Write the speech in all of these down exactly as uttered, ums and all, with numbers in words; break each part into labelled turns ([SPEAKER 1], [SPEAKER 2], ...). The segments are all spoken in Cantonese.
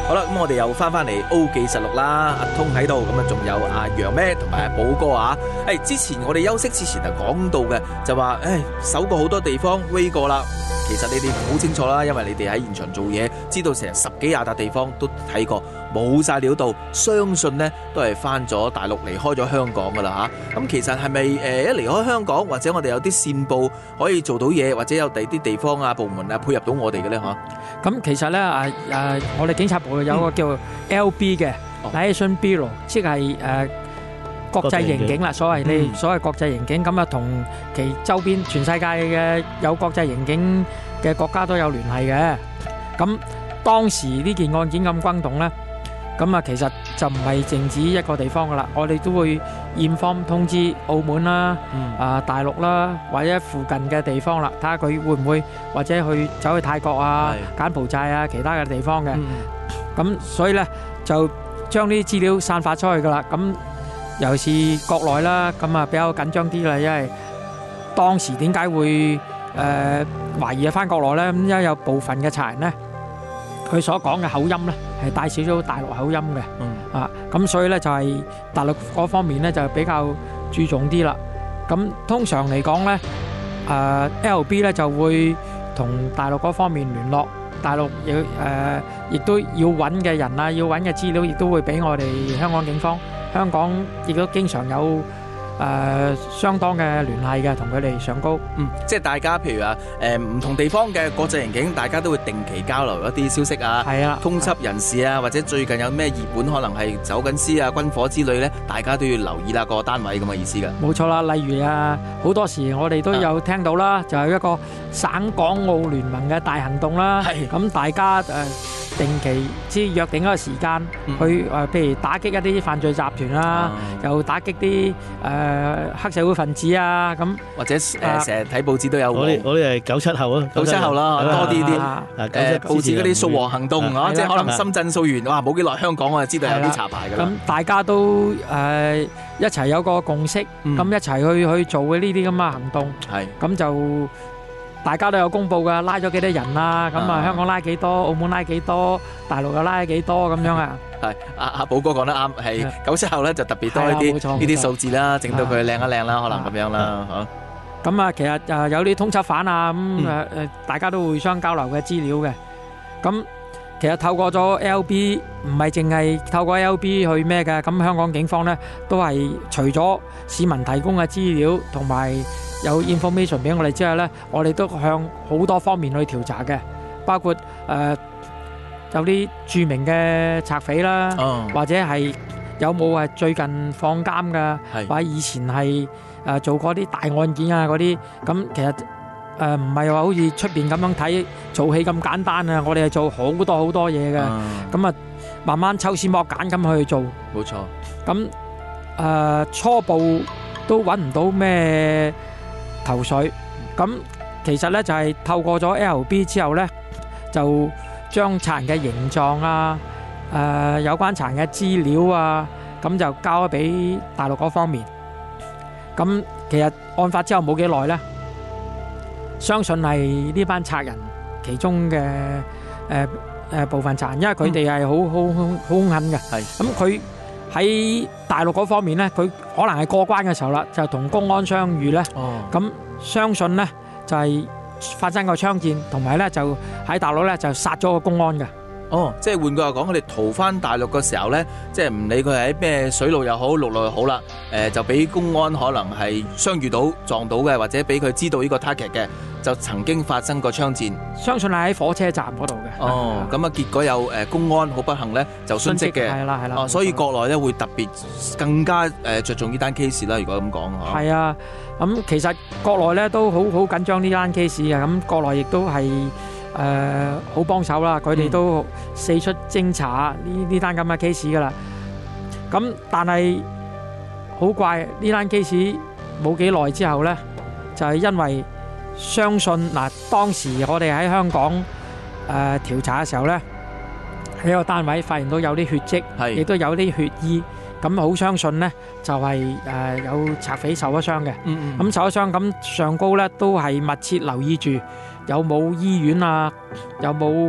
[SPEAKER 1] 好啦，咁我哋又翻翻嚟 O 記實錄啦，阿通喺度，咁啊仲有阿楊咩同埋阿寶哥啊。誒，之前我哋休息之前就講到嘅，就話誒搜過好多地方 rate 過啦。其實你哋好清楚啦，因為你哋喺現場做嘢，知道成十幾廿笪地方都睇過，冇晒料到，相信呢都係翻咗大陸，離開咗香港噶啦吓。咁其實係咪誒一離開香港，或者我哋有啲線報可以做到嘢，或者有第啲地方啊部門啊配合到我哋嘅咧吓？
[SPEAKER 2] 咁其實咧誒誒，我哋警察部有個叫 L B 嘅 Liaison Bureau，即係誒國際刑警啦，所謂你所謂國際刑警，咁啊同其周邊全世界嘅有國際刑警嘅國家都有聯繫嘅。咁當時呢件案件咁轟動咧，咁啊其實就唔係淨止一個地方噶啦，我哋都會inform通知澳門啦、啊大陸啦，或者附近嘅地方啦，睇下佢會唔會或者去走去泰國啊、柬埔寨啊其他嘅地方嘅。咁所以咧就將呢啲資料散發出去噶啦。咁尤其是國內啦，咁啊比較緊張啲啦，因為當時點解會誒懷疑翻國內咧？咁因為有部分嘅賊人咧，佢所講嘅口音咧係帶少少大陸口音嘅，嗯、啊咁所以咧就係大陸嗰方面咧就比較注重啲啦。咁通常嚟講咧，誒 L B 咧就會同大陸嗰方面聯絡，大陸要誒亦都要揾嘅人啊，要揾嘅資料亦都會俾我哋香港警方。香港亦都經常有誒相當嘅聯繫嘅，同佢哋上高。
[SPEAKER 1] 嗯，即係大家譬如話誒唔同地方嘅國際刑警，大家都會定期交流一啲消息啊，
[SPEAKER 2] 係啊，
[SPEAKER 1] 通緝人士啊，或者最近有咩熱門可能係走緊私啊、軍火之類咧，大家都要留意啦個單位咁嘅意思㗎。
[SPEAKER 2] 冇錯啦，例如啊，好多時我哋都有聽到啦，就係一個省港澳聯盟嘅大行動啦。係咁，大家誒定期即係約定一個時間去誒，譬如打擊一啲犯罪集團啦，又打擊啲誒黑社會分子啊，咁
[SPEAKER 1] 或者誒成日睇報紙都有。
[SPEAKER 3] 我哋我哋係九七後啊，
[SPEAKER 1] 九七後啦，多啲啲誒報紙嗰啲掃黃行動啊，即係可能深圳掃完，哇冇幾耐香港我就知道有啲查牌㗎啦。
[SPEAKER 2] 咁大家都誒一齊有個共識，咁一齊去去做嘅呢啲咁嘅行動，係咁就。大家都有公佈㗎，拉咗幾多人啊？咁啊，香港拉幾多，澳門拉幾多，大陸又拉幾多咁樣啊？
[SPEAKER 1] 係阿阿寶哥講得啱，係九七後咧就特別多呢啲呢啲數字啦，整到佢靚一靚啦，可能咁樣啦嚇。
[SPEAKER 2] 咁啊，其實誒有啲通緝犯啊，咁誒誒，大家都互相交流嘅資料嘅。咁其實透過咗 L B， 唔係淨係透過 L B 去咩嘅，咁香港警方咧都係除咗市民提供嘅資料同埋有 information 俾我哋之後咧，我哋都向好多方面去調查嘅，包括誒有啲著名嘅賊匪啦，或者係有冇係最近放監㗎，或者以前係誒做過啲大案件啊嗰啲，咁其實誒唔係話好似出邊咁樣睇做戲咁簡單啊，我哋係做好多好多嘢嘅，咁啊慢慢抽絲剝繭咁去做，
[SPEAKER 1] 冇錯。
[SPEAKER 2] 咁誒初步都揾唔到咩頭緒，咁其實咧就係透過咗 L B 之後咧，就將賊人嘅形狀啊、誒有關賊人嘅資料啊，咁就交咗俾大陸嗰方面。咁其實案發之後冇幾耐咧，相信係呢班賊人其中嘅誒誒部分賊人，因為佢哋係好好好好兇狠嘅。係咁佢喺大陸嗰方面咧，佢可能係過關嘅時候啦，就同公安相遇咧。哦，咁相信咧就係發生個槍戰，同埋咧就喺大陸咧就殺咗個公安嘅。
[SPEAKER 1] 哦，即係換句話講，佢哋逃翻大陸嘅時候咧，即係唔理佢喺咩水路又好，陸路又好啦，誒就俾公安可能係相遇到撞到嘅，或者俾佢知道呢個 target 嘅，就曾經發生過槍戰。
[SPEAKER 2] 相信係喺火車站嗰度嘅。
[SPEAKER 1] 哦，咁啊結果有誒公安好不幸咧就殉職嘅。係啦係啦。哦，所以國內咧會特別更加誒著重呢單 case 啦。如果咁講嚇。係啊，
[SPEAKER 2] 咁其實國內咧都好好緊張呢單 case 嘅，咁國內亦都係。誒好幫手啦，佢哋都四出偵查呢呢單咁嘅 case 噶啦。咁但係好怪呢單 case 冇幾耐之後呢，就係因為相信嗱，當時我哋喺香港誒調查嘅時候呢，喺個單位發現到有啲血跡，亦都有啲血衣，咁好相信呢就係誒有賊匪受咗傷嘅。咁受咗傷咁上高呢都係密切留意住。有冇醫院啊？有冇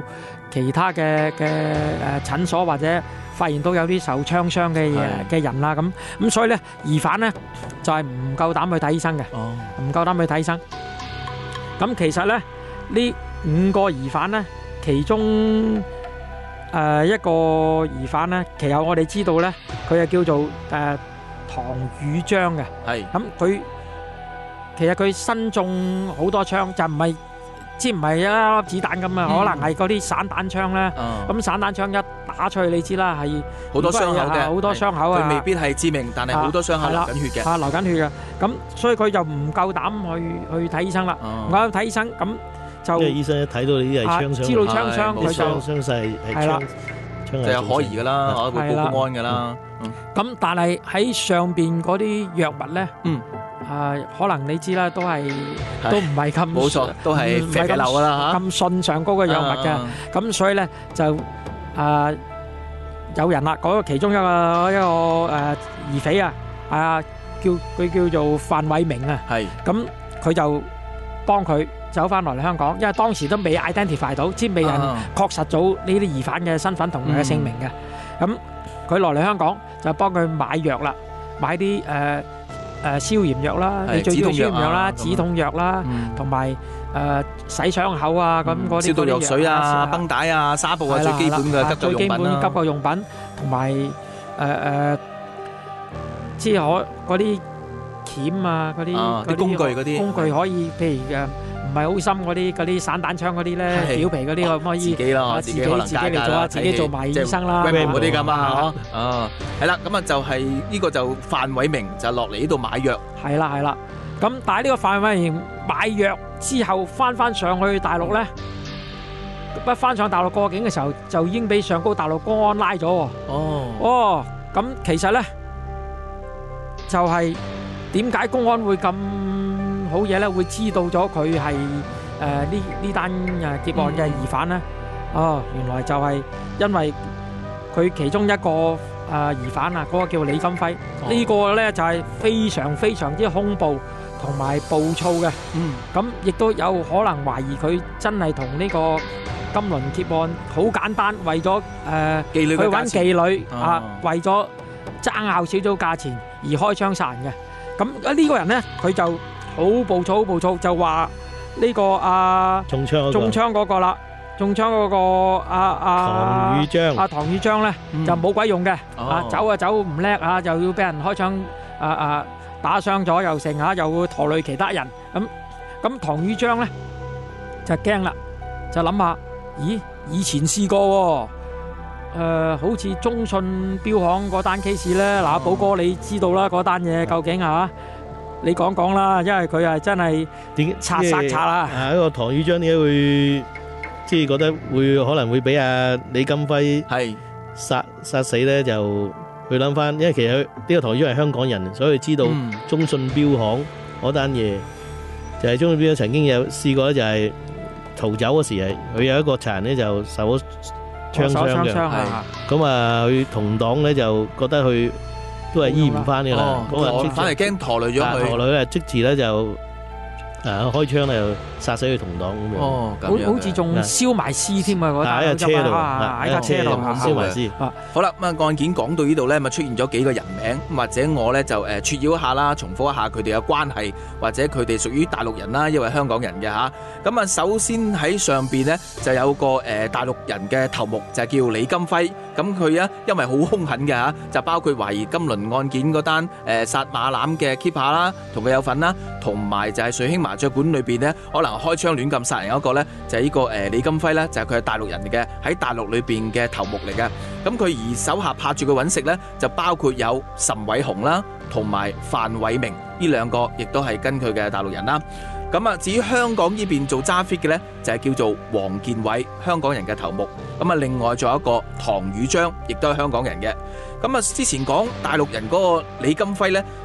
[SPEAKER 2] 其他嘅嘅誒診所或者發現到有啲受槍傷嘅嘢嘅人啦，咁咁所以咧疑犯咧就係唔夠膽去睇醫生嘅，唔夠膽去睇醫生。咁其實咧呢五個疑犯咧，其中誒一個疑犯咧，其實我哋知道咧，佢係叫做誒唐宇章嘅，
[SPEAKER 1] 係
[SPEAKER 2] 咁佢其實佢身中好多槍，就唔係。即唔係一粒子彈咁啊，可能係嗰啲散彈槍咧。咁散彈槍一打出去，你知啦，係
[SPEAKER 1] 好多傷口嘅，
[SPEAKER 2] 好多傷口啊。
[SPEAKER 1] 佢未必係致命，但係好多傷口流緊血嘅。
[SPEAKER 2] 啊，流緊血嘅。咁所以佢就唔夠膽去去睇醫生啦。唔夠膽睇醫生，咁就
[SPEAKER 3] 因為醫生一睇到你啲係槍傷，
[SPEAKER 2] 知道槍傷，佢就
[SPEAKER 3] 傷勢係槍，
[SPEAKER 1] 就有可疑噶啦，可會報公安噶啦。
[SPEAKER 2] 咁但係喺上邊嗰啲藥物咧，嗯。啊，可能你知啦，都係都唔係咁，
[SPEAKER 1] 冇錯，都係肥肥流噶啦嚇，
[SPEAKER 2] 咁順上高嘅藥物嘅，咁所以咧就啊有人啦，嗰個其中一個一個誒疑匪啊，啊叫佢叫做范偉明啊，係，咁佢就幫佢走翻落嚟香港，因為當時都未 identify 到，即係未人確實到呢啲疑犯嘅身份同佢嘅姓名嘅，咁佢落嚟香港就幫佢買藥啦，買啲誒。誒消炎藥啦，你最主要消炎藥啦、止痛藥啦，同埋誒洗傷口啊，咁嗰啲
[SPEAKER 1] 消毒藥水啊、繃帶啊、紗布啊，最基本嘅急救用品啦。最基本
[SPEAKER 2] 急救用品，同埋誒誒，即係可嗰啲鉗啊，嗰啲
[SPEAKER 1] 啲工具嗰啲
[SPEAKER 2] 工具可以，譬如誒唔係好深嗰啲嗰啲散彈槍嗰啲咧，表皮嗰啲可唔可以
[SPEAKER 1] 自己咯，
[SPEAKER 2] 自己自己嚟做啊，自己做埋醫生啦，
[SPEAKER 1] 嗰啲咁啊，嗬，啊，係啦，咁啊就係呢個就范偉明就落嚟呢度買藥，
[SPEAKER 2] 係啦係啦，咁但係呢個范偉明買藥之後翻翻上去大陸咧，不翻上大陸過境嘅時候就已經俾上高大陸公安拉咗喎。哦，哦，咁其實咧就係點解公安會咁好嘢咧？會知道咗佢係誒呢呢單誒劫案嘅疑犯咧？哦，原來就係因為佢其中一個誒疑犯啊，嗰個叫李金輝，呢個咧就係非常非常之恐怖同埋暴躁嘅。嗯，咁亦都有可能懷疑佢真係同呢個金輪劫案好簡單，為咗誒去揾妓女啊，為咗爭拗少少價錢而開槍殺人嘅。咁啊呢個人咧，佢就好暴躁，好暴躁，就話呢個啊
[SPEAKER 3] 中槍
[SPEAKER 2] 中槍嗰個啦，中槍嗰個啊啊
[SPEAKER 3] 唐宇章，
[SPEAKER 2] 啊唐宇章咧就冇鬼用嘅，啊走啊走唔叻啊，又要俾人開槍啊啊打傷咗又成啊，又會拖累其他人。咁咁唐宇章咧就驚啦，就諗下，咦以前試過誒，好似中信標行嗰單 case 咧，嗱寶哥你知道啦，嗰單嘢究竟嚇？你講講啦，因為佢係真係點拆殺拆啦。
[SPEAKER 3] 啊，一個唐宇章點解會即係覺得會可能會俾阿李金輝係殺殺死咧？就去諗翻，因為其實佢呢個唐宇章係香港人，所以知道中信標行嗰單嘢就係中信標行曾經有試過咧，就係逃走嗰時係佢有一個賊人咧就受咗槍傷嘅，咁啊佢同黨咧就覺得佢都係醫唔翻嘅啦，咁啊
[SPEAKER 1] 反而驚拖累咗佢，
[SPEAKER 3] 拖累啊即時咧就誒開槍咧就殺死佢同黨咁樣，
[SPEAKER 2] 哦，好好似仲燒埋屍添啊！嗰單
[SPEAKER 3] 喺架車度，
[SPEAKER 2] 喺架車度
[SPEAKER 3] 燒埋屍。
[SPEAKER 1] 好啦，咁啊案件講到呢度咧，咪出現咗幾個人名，或者我咧就誒撮要一下啦，重複一下佢哋嘅關係，或者佢哋屬於大陸人啦，因為香港人嘅吓。咁啊，首先喺上邊咧就有個誒大陸人嘅頭目，就係叫李金輝。咁佢啊，因為好兇狠嘅吓，就包括懷疑金輪案件嗰單誒殺馬欖嘅 keeper 啦，同佢有份啦，同埋就係瑞興麻雀館裏邊咧，可能開槍亂咁殺人嗰個咧，就係呢個誒李金輝咧，就係佢係大陸人嚟嘅，喺大陸裏邊嘅頭目嚟嘅。咁佢而手下拍住佢揾食咧，就包括有岑偉雄啦，同埋范偉明呢兩個，亦都係跟佢嘅大陸人啦。咁啊，至於香港呢邊做揸 fit 嘅咧，就係叫做黃建偉，香港人嘅頭目。咁啊，另外仲有一個唐宇章，亦都係香港人嘅。咁啊，之前講大陸人嗰個李金輝咧，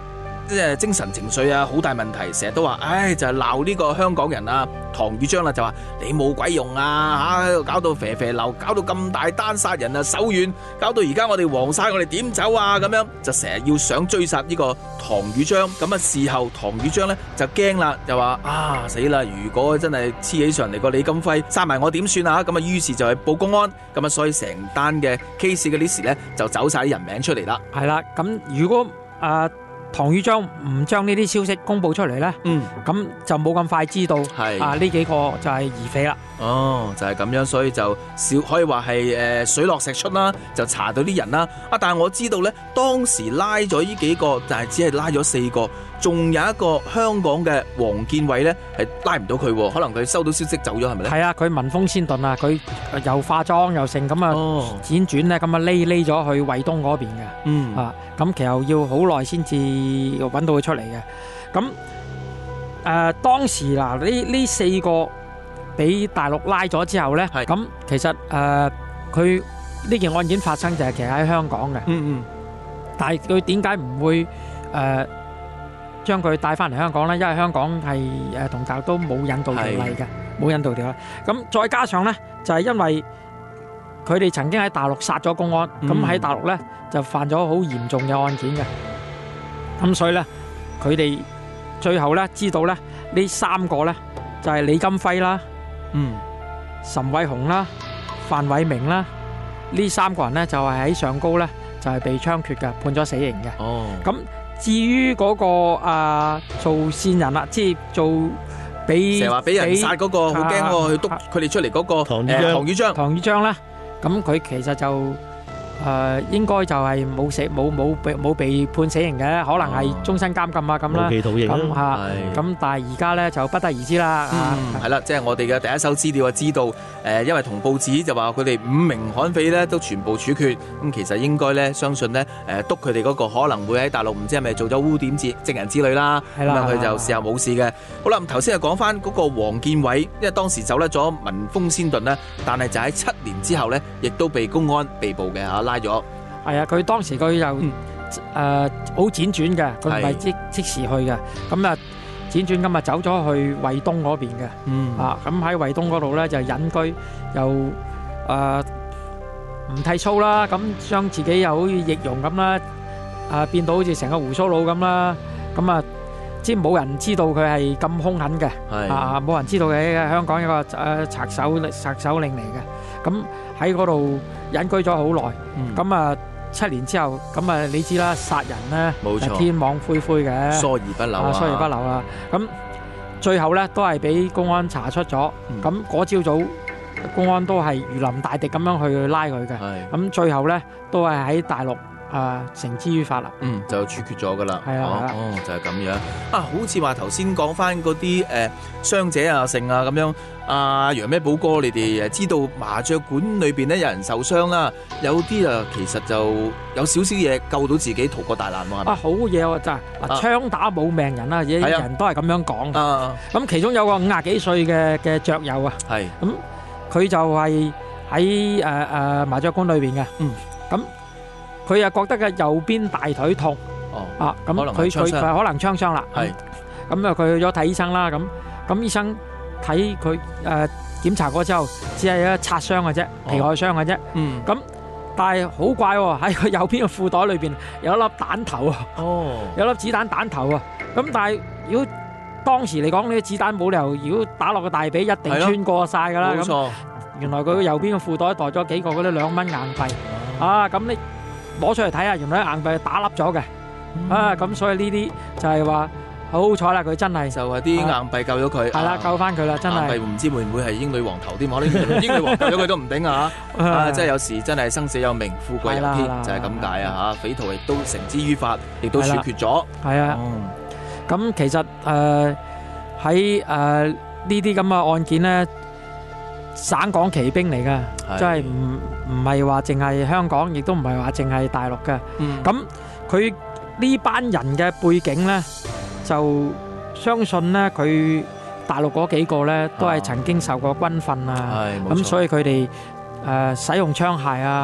[SPEAKER 1] 即係精神情緒啊好大問題，成日都話，唉就係鬧呢個香港人啊唐汝章啦，就話你冇鬼用啊嚇，搞到肥肥流，搞到咁大單殺人啊手軟，搞到而家我哋黃晒，我哋點走啊咁樣，就成日要想追殺呢個唐汝章。咁啊事後唐汝章呢就驚啦，就話啊死啦！如果真係黐起上嚟個李金輝殺埋我點算啊？咁啊於是就係報公安，咁啊所以成單嘅 case 嘅呢時呢就走晒啲人名出嚟啦。
[SPEAKER 2] 係啦，咁如果啊唐汝章唔將呢啲消息公佈出嚟呢，嗯，咁就冇咁快知道啊呢幾個就係疑匪啦。
[SPEAKER 1] 哦，就係、是、咁樣，所以就少可以話係誒水落石出啦，就查到啲人啦。啊，但係我知道呢，當時拉咗呢幾個，但係只係拉咗四個，仲有一個香港嘅黃建偉呢，係拉唔到佢，可能佢收到消息走咗，係咪咧？
[SPEAKER 2] 係啊，佢聞風先遁啊，佢又化妝又成咁啊，輾轉咧咁啊匿匿咗去惠東嗰邊嘅。嗯啊，咁其實要好耐先至揾到佢出嚟嘅。咁誒、呃、當時嗱呢呢四個俾大陸拉咗之後咧，咁其實誒佢呢件案件發生就係其實喺香港嘅。嗯嗯。但係佢點解唔會誒、呃、將佢帶翻嚟香港咧？因為香港係誒同大陸都冇引渡條例嘅，冇引渡條例。咁再加上咧，就係、是、因為佢哋曾經喺大陸殺咗公安，咁喺、嗯、大陸咧就犯咗好嚴重嘅案件嘅。咁所以咧，佢哋最後咧知道咧呢三個咧就係、是、李金輝啦、嗯、岑偉雄啦、范偉明啦，呢三個人咧就係喺上高咧就係被槍決嘅，判咗死刑嘅。哦，咁至於嗰、那個啊做線人啦，即係做俾
[SPEAKER 1] 成日話俾人殺嗰、那個，好驚喎，去督佢哋出嚟嗰個唐汝章，唐汝章，
[SPEAKER 2] 唐汝章咧，咁佢其實就。誒、呃、應該就係冇死冇冇被冇被判死刑嘅，可能係終身監禁啊咁啦。無期徒刑咁嚇，咁但係而家咧就不得而知啦。
[SPEAKER 1] 嗯，係啦，即係我哋嘅第一手資料啊，知道誒、呃，因為同報紙就話佢哋五名悍匪咧都全部處決，咁其實應該咧相信咧誒督佢哋嗰個可能會喺大陸唔知係咪做咗污點證證人之類啦。係啦，咁佢就事後冇事嘅。好啦，咁頭先就講翻嗰個黃建偉，因為當時走甩咗聞風先遁咧，但係就喺七年之後咧，亦都被公安被捕嘅嚇。拉咗，
[SPEAKER 2] 係啊！佢當時佢又誒好輾轉嘅，佢唔係即即時去嘅。咁啊輾轉咁啊走咗去惠東嗰邊嘅。嗯啊，咁喺惠東嗰度咧就隱居，又誒唔剃鬚啦，咁將自己又好似易容咁啦，啊變到好似成個鬍鬚佬咁啦。咁啊，即係冇人知道佢係咁兇狠嘅。係啊，冇人知道佢喺香港一個誒賊手賊首領嚟嘅。咁喺嗰度隱居咗好耐，咁啊、嗯、七年之後，咁啊你知啦，殺人咧，冇錯，天網恢恢嘅，疏而不漏啊，疏而不漏啦。咁最後咧都係俾公安查出咗，咁嗰朝早公安都係如臨大敵咁樣去拉佢嘅，咁最後咧都係喺大陸。啊，繩之於法啦，
[SPEAKER 1] 嗯，就處決咗噶啦，
[SPEAKER 2] 係啊，
[SPEAKER 1] 哦，就係、是、咁樣啊，好似話頭先講翻嗰啲誒傷者啊、剩啊咁樣，阿楊咩寶哥，你哋誒知道麻雀館裏邊咧有人受傷啦，有啲啊其實就有少少嘢救到自己逃過大難喎，係咪？啊，
[SPEAKER 2] 好嘢喎，真係嗱，槍打冇命人啊，啲人都係咁樣講啊。咁其中有個五廿幾歲嘅嘅雀友啊，係咁佢就係喺誒誒麻雀館裏邊嘅，嗯，咁。佢又覺得嘅右邊大腿痛，哦、啊咁佢佢佢可能槍傷啦，係咁啊佢去咗睇醫生啦，咁咁醫生睇佢誒檢查過之後，只係一個擦傷嘅啫，皮外傷嘅啫，嗯，咁但係好怪喎，喺佢右邊嘅褲袋裏邊有一粒彈頭啊，哦，有粒子彈彈頭啊，咁但係如果當時嚟講呢啲子彈冇理由，如果打落個大髀一定穿過晒㗎啦，冇錯，原來佢右邊嘅褲袋袋咗幾個嗰啲兩蚊硬幣，哦、啊咁你。攞出嚟睇下，原來硬幣打凹咗嘅，嗯、啊咁所以呢啲就係話好彩啦，佢真係
[SPEAKER 1] 就係啲硬幣救咗佢，係啦、啊、救翻佢啦，真係硬幣唔知會唔會係英女王頭添，可能英女王救咗佢都唔頂啊嚇，啊即係有時真係生死有命，富貴有天，就係咁解啊嚇，匪徒亦都繩之於法，亦都處決咗，係啊，咁、
[SPEAKER 2] 嗯、其實誒喺誒呢啲咁嘅案件咧。省港奇兵嚟噶，即係唔唔係話淨係香港，亦都唔係話淨係大陸嘅。咁佢呢班人嘅背景咧，就相信咧，佢大陸嗰幾個咧都係曾經受過軍訓啊。咁所以佢哋誒使用槍械啊，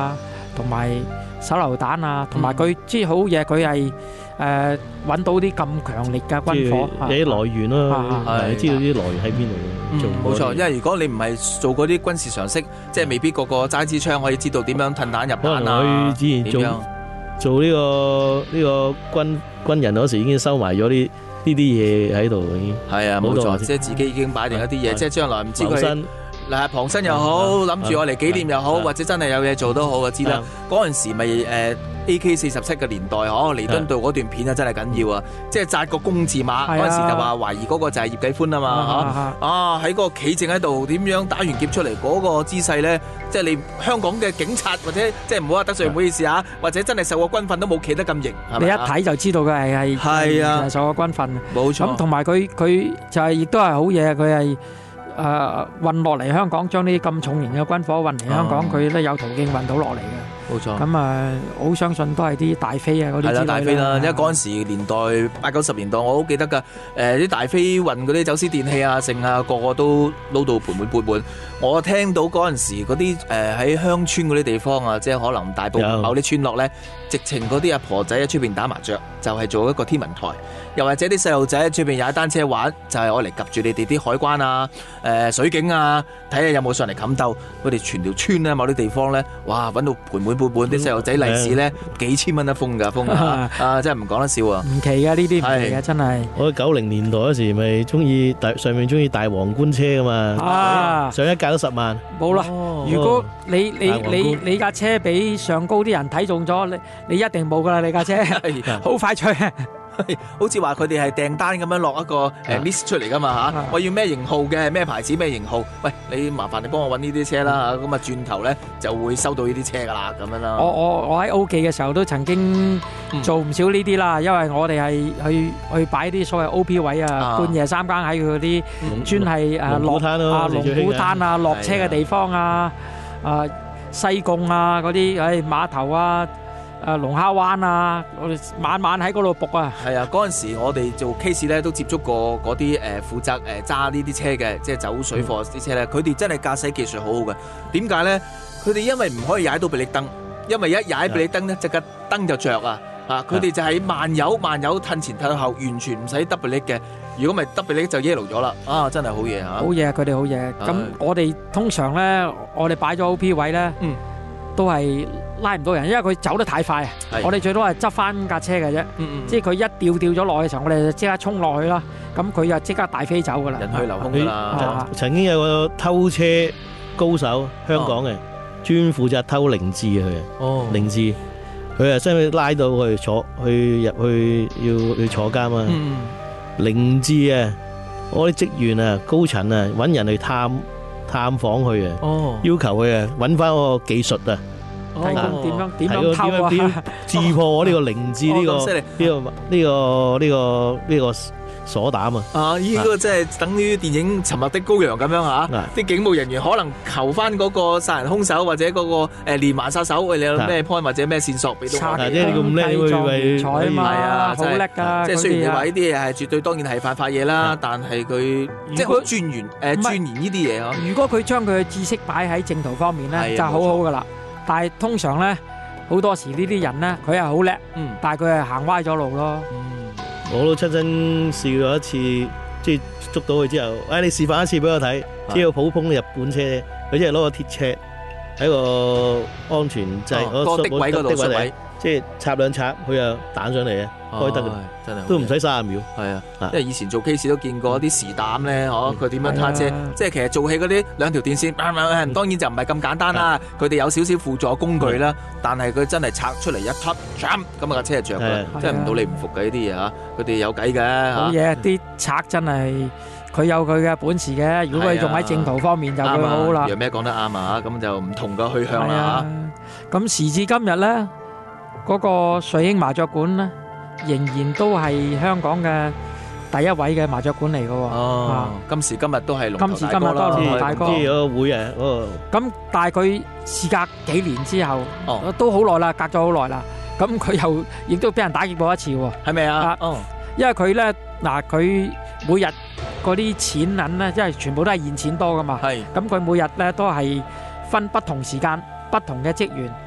[SPEAKER 2] 同埋手榴彈啊，同埋佢即係好嘢，佢係誒揾到啲咁強烈嘅軍火，
[SPEAKER 3] 有啲來源咯，係知道啲來源喺邊度。
[SPEAKER 1] 冇錯，因為如果你唔係做嗰啲軍事常識，即係未必個個揸支槍可以知道點樣褪彈入彈啊。
[SPEAKER 3] 佢之前做做呢個呢個軍軍人嗰時已經收埋咗啲呢啲嘢喺度，已經
[SPEAKER 1] 係啊，冇錯，即係自己已經擺定一啲嘢，即係將來唔知佢嗱旁身又好，諗住我嚟紀念又好，或者真係有嘢做都好，我知啦。嗰陣時咪誒 A K 四十七嘅年代嗬，彌敦道嗰段片啊真係緊要啊！即係紮個公字馬嗰陣時就話懷疑嗰個就係葉繼歡啊嘛嚇啊！喺嗰個企正喺度點樣打完劫出嚟嗰個姿勢咧，即係你香港嘅警察或者即係唔好話得罪，唔好意思啊，或者真係受過軍訓都冇企得咁型，
[SPEAKER 2] 你一睇就知道佢係係係啊受過軍訓，冇錯。咁同埋佢佢就係亦都係好嘢，佢係。誒運落嚟香港，將啲咁重型嘅軍火運嚟香港，佢都有途徑運到落嚟嘅。冇錯。咁啊，好相信都係啲大飛啊嗰啲之類啦。係啦，大飛啦，因為嗰陣時年代八九十年代，我好記得㗎。誒啲大飛運嗰啲走私電器啊、剩啊，個個都撈到盆滿缽滿。我聽到嗰陣時嗰啲誒喺鄉村嗰啲地方啊，即係可能大埔某啲村落咧，直情嗰啲阿婆仔喺出邊打麻雀，就係做一個天文台。又或者啲細路仔喺出邊踩單車玩，就係攞嚟及住你哋啲海關啊、誒水警啊，睇下有冇上嚟冚鬥。佢哋全條村咧，某啲地方咧，哇揾到盆滿缽滿，啲細路仔利是咧幾千蚊一封㗎，封啊！啊，真係唔講得笑啊！唔奇㗎，呢啲唔奇㗎，真係。我九零年代嗰時咪中意大上面中意大皇冠車㗎嘛，啊上一架都十萬。冇啦，如果你你你你架車俾上高啲人睇中咗，你你一定冇㗎啦，你架車好快脆。好似話佢哋係訂單咁樣落一個誒 list 出嚟噶嘛嚇，我要咩型號嘅咩牌子咩型號，喂你麻煩你幫我揾呢啲車啦嚇，咁啊轉頭咧就會收到呢啲車噶啦咁樣啦。我我我喺 O 記嘅時候都曾經做唔少呢啲啦，因為我哋係去去擺啲所謂 O P 位啊，半夜三更喺佢嗰啲專係誒落啊龍鼓灘啊落車嘅地方啊，啊西貢啊嗰啲誒碼頭啊。誒龍蝦灣啊！我哋晚晚喺嗰度仆啊！係啊，嗰陣時我哋做 case 咧都接觸過嗰啲誒負責誒揸呢啲車嘅，即係走水貨啲車咧，佢哋真係駕駛技術好好嘅。點解咧？佢哋因為唔可以踩到避力燈，因為一踩避力燈咧，隻架燈就着啊！啊，佢哋就係慢油慢油褪前褪後，完全唔使得避力嘅。如果唔係得避力就 yellow 咗啦！啊，真係好嘢嚇！好嘢，佢哋好嘢。咁我哋通常咧，我哋擺咗 O P 位咧，嗯，都係。拉唔到人，因為佢走得太快啊！我哋最多係執翻架車嘅啫，嗯嗯即係佢一掉掉咗落去嘅時候，我哋就即刻衝落去啦。咁佢就即刻大飛走噶啦，人去樓空噶啦。啊、曾經有個偷車高手，香港嘅，專、哦、負責偷凌志嘅佢。哦，凌志，佢啊真係拉到佢坐去入去要去坐監啊！嗯、凌志啊，我啲職員啊、高層啊揾人去探探訪佢啊，哦、要求佢啊揾翻嗰個技術啊。睇佢點樣點樣偷啊！自破我呢個凌志呢個呢個呢個呢個呢個鎖膽啊！啊！呢個即係等於電影《沉默的羔羊》咁樣嚇，啲警務人員可能求翻嗰個殺人兇手或者嗰個誒連環殺手，喂你有咩 point 或者咩線索俾到我？即係你咁叻會彩啊嘛！係啊，好叻㗎！即係雖然你話呢啲嘢係絕對當然係犯法嘢啦，但係佢即係好鑽研誒鑽研呢啲嘢呵。如果佢將佢嘅知識擺喺正途方面咧，就好好㗎啦。但係通常咧，好多時呢啲人咧，佢係好叻，嗯，但係佢係行歪咗路咯。嗯，我都親身試過一次，即係捉到佢之後，誒、哎，你示範一次俾我睇，即係普通日本車，佢即係攞個鐵尺喺個安全掣，哦、個的位嗰度，的位，即係插兩插，佢又彈上嚟嘅。開得嘅，真係都唔使三十秒。係啊，因為以前做 case 都見過啲時膽咧，嗬，佢點樣撻車？即係其實做起嗰啲兩條電線，當然就唔係咁簡單啦。佢哋有少少輔助工具啦，但係佢真係拆出嚟一撻，咁啊架車就着噶啦，真係唔到你唔服嘅呢啲嘢嚇。佢哋有計嘅。好嘢，啲賊真係佢有佢嘅本事嘅。如果佢用喺正途方面就會好啦。楊咩講得啱啊？咁就唔同嘅去向啦嚇。咁時至今日咧，嗰個瑞興麻雀館咧，仍然都係香港嘅第一位嘅麻雀館嚟嘅喎。哦，今時今日都係龍頭大哥啦。今時今日都係龍頭大哥。知有個會啊，哦。咁但係佢事隔幾年之後，哦，都好耐啦，隔咗好耐啦。咁佢又亦都俾人打劫過一次喎。係咪啊？哦。因為佢咧嗱，佢每日嗰啲錢銀咧，因為全部都係現錢多㗎嘛。係。咁佢每日咧都係分不同時間、不同嘅職員。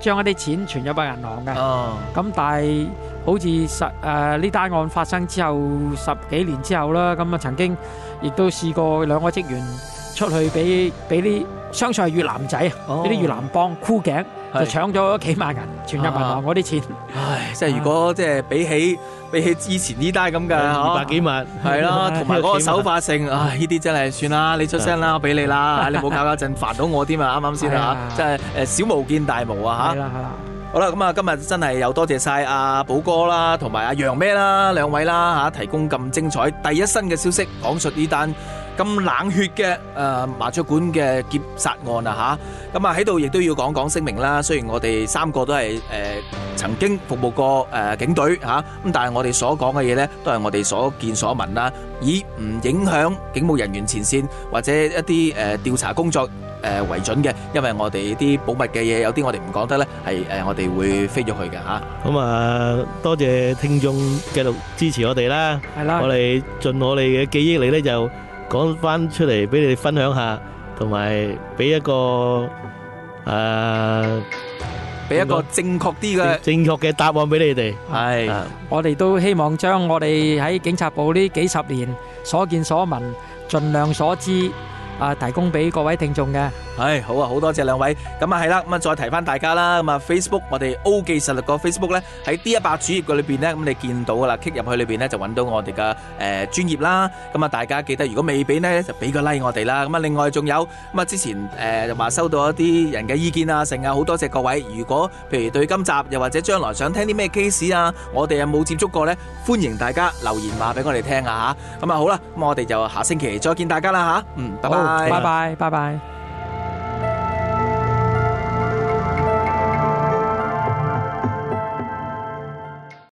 [SPEAKER 2] 將一啲錢存入去銀行嘅。
[SPEAKER 1] 哦，
[SPEAKER 2] 咁但係好似十誒呢單案發生之後十幾年之後啦，咁啊曾經亦都試過兩個職員出去俾俾啲相信係越南仔啊，呢啲越南幫箍頸就搶咗幾萬銀存入銀行嗰啲錢。
[SPEAKER 1] 唉，即係如果即係比起比起之前呢單咁嘅
[SPEAKER 3] 二百幾萬，
[SPEAKER 1] 係啦，同埋嗰個手法性，唉，呢啲真係算啦，你出聲啦，我俾你啦，你冇搞搞震煩到我添啊，啱啱先啊，真係誒小巫見大巫啊嚇。
[SPEAKER 2] 係啦係啦。
[SPEAKER 1] 好啦，咁啊，今日真係有多謝晒阿寶哥啦，同埋阿楊咩啦，兩位啦嚇，提供咁精彩第一身嘅消息，講述呢單咁冷血嘅誒麻雀館嘅劫殺案啊嚇。咁啊喺度亦都要講講聲明啦。雖然我哋三個都係誒曾經服務過誒警隊嚇，咁但係我哋所講嘅嘢呢，都係我哋所見所聞啦，以唔影響警務人員前線或者一啲誒調查工作誒為準嘅，因為我哋啲保密嘅嘢有啲我哋唔講得呢，係誒我哋會飛咗去嘅嚇。
[SPEAKER 3] 咁啊，多謝聽眾繼續支持我哋啦。
[SPEAKER 2] 係啦，
[SPEAKER 3] 我哋盡我哋嘅記憶力呢，就講翻出嚟俾你哋分享下，同埋俾一個誒
[SPEAKER 1] 俾一個正確啲嘅
[SPEAKER 3] 正確嘅答案俾你哋。
[SPEAKER 1] 係，
[SPEAKER 2] 我哋都希望將我哋喺警察部呢幾十年所見所聞，盡量所知啊，提供俾各位聽眾嘅。
[SPEAKER 1] 係好啊，好多謝兩位。咁啊係啦，咁啊再提翻大家啦。咁啊 Facebook 我哋 O 記實力個 Facebook 咧喺 D 一百主頁嘅裏邊咧，咁你見到噶啦，click 入去裏邊咧就揾到我哋嘅誒專頁啦。咁啊大家記得，如果未俾咧就俾個 like 我哋啦。咁啊另外仲有咁啊之前誒就話收到一啲人嘅意見啊，成啊好多謝各位。如果譬如對今集又或者將來想聽啲咩 case 啊，我哋有冇接觸過咧，歡迎大家留言話俾我哋聽啊吓。咁啊好啦，咁我哋就下星期再見大家啦吓。嗯，拜拜，
[SPEAKER 2] 拜拜，拜拜。